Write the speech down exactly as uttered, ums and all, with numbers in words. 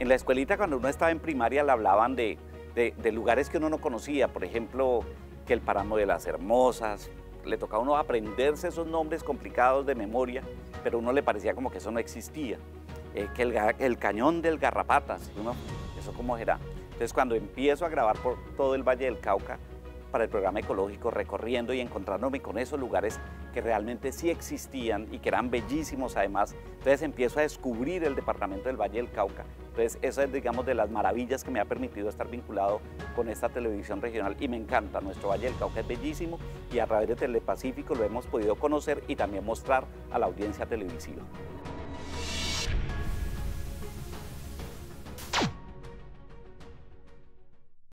En la escuelita, cuando uno estaba en primaria, le hablaban de, de, de lugares que uno no conocía, por ejemplo, que el Páramo de las Hermosas. Le tocaba a uno aprenderse esos nombres complicados de memoria, pero a uno le parecía como que eso no existía. Eh, que el, el Cañón del Garrapatas, uno, ¿eso cómo será? Entonces, cuando empiezo a grabar por todo el Valle del Cauca, para el programa ecológico, recorriendo y encontrándome con esos lugares que realmente sí existían y que eran bellísimos además, entonces empiezo a descubrir el departamento del Valle del Cauca. Entonces, esa es, digamos, de las maravillas que me ha permitido estar vinculado con esta televisión regional y me encanta. Nuestro Valle del Cauca es bellísimo y a través de Telepacífico lo hemos podido conocer y también mostrar a la audiencia televisiva.